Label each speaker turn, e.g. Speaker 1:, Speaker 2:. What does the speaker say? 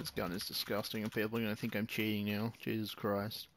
Speaker 1: This gun is disgusting, and people are gonna think I'm cheating now. Jesus Christ.